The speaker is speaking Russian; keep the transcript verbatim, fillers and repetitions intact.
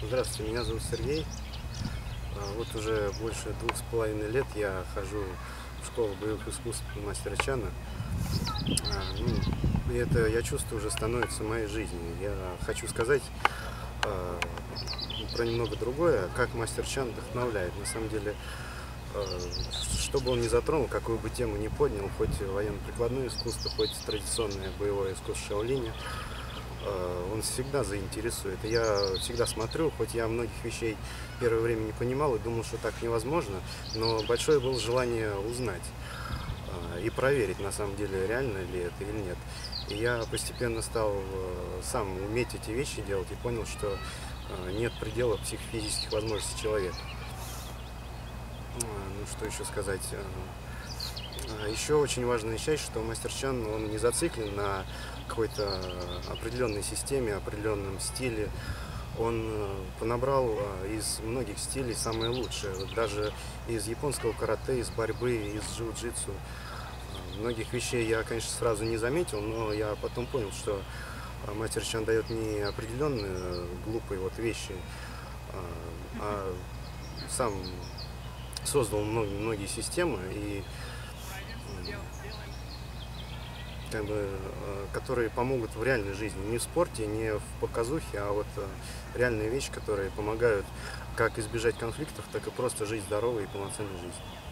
Здравствуйте, меня зовут Сергей. А, Вот уже больше двух с половиной лет я хожу в школу боевых искусств мастера Чана. А, ну, и это, я чувствую, уже становится моей жизнью. Я хочу сказать а, про немного другое, как мастер Чан вдохновляет. На самом деле, а, что бы он ни затронул, какую бы тему ни поднял, хоть военно-прикладное искусство, хоть традиционное боевое искусство Шаолиня, э, он всегда заинтересует. И я всегда смотрю, хоть я многих вещей первое время не понимал и думал, что так невозможно, но большое было желание узнать э, и проверить, на самом деле, реально ли это или нет. И я постепенно стал э, сам уметь эти вещи делать и понял, что э, нет предела психофизических возможностей человека. А, Ну, что еще сказать? Э, А Еще очень важная часть, что мастер Чан, он не зациклен на какой-то определенной системе, определенном стиле. Он э, понабрал э, из многих стилей самые лучшие. Вот даже из японского карате, из борьбы, из джиу-джитсу. Э, Многих вещей я, конечно, сразу не заметил, но я потом понял, что э, мастер Чан дает не определенные э, глупые вот вещи, а а сам создал мно- многие системы, и как бы, э, которые помогут в реальной жизни, не в спорте, не в показухе, а вот э, реальные вещи, которые помогают как избежать конфликтов, так и просто жить здоровой и полноценной жизнью.